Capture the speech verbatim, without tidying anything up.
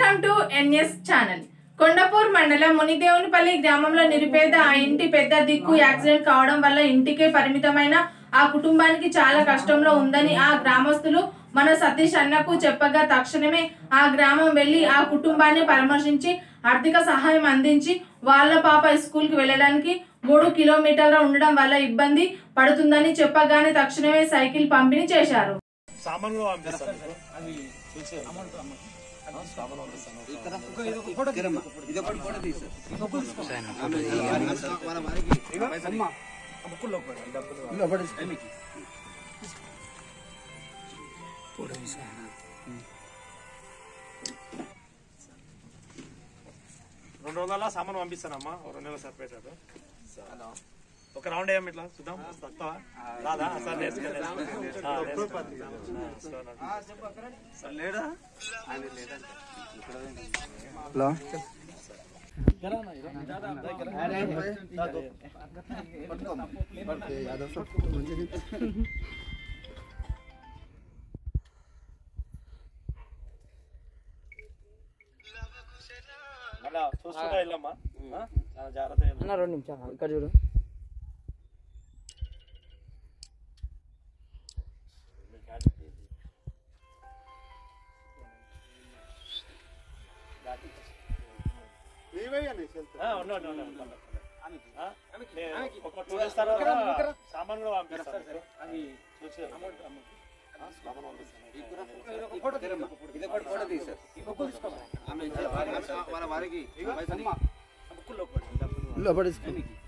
Welcome to NS channel. Kondapur మండలం మునిదేవునిపల్లి గ్రామంలో నిరుపేద ఆ ఇంటి పెద్ద దిక్కు యాక్సిడెంట్ కావడం వల్ల ఇంటికే పరిమితమైన ఆ కుటుంబానికి చాలా కష్టంలో ఉందని ఆ గ్రామస్తులు మన సతీష్ అన్నకు చెప్పగా తక్షణమే ఆ గ్రామం వెళ్లి ఆ కుటుంబాన్ని పరామర్శించి ఆర్థిక సహాయం అందించి వాళ్ళ పాప స్కూల్ కి వెళ్ళడానికి మూడు కిలోమీటర్ల ఉండడం వల్ల ఇబ్బంది పడుతుందని చెప్పగానే తక్షణమే సైకిల్ పంపిణీ చేశారు. రెండు వందల సామాను పంపిస్తానమ్మా, రెండు నెలలు సరిపోయేటట్టు. ఒక రౌండ్ వేయం ఇట్లా చూద్దాం, తక్కువ రాదా సార్? లేడా అలా చూసుకుంటా వెళ్ళమ్మా, జాగ్రత్త. రెండు నిమిషాలు ఇక్కడ చూడు. సామాన్ కూడా పంపిస్తాను. వారికి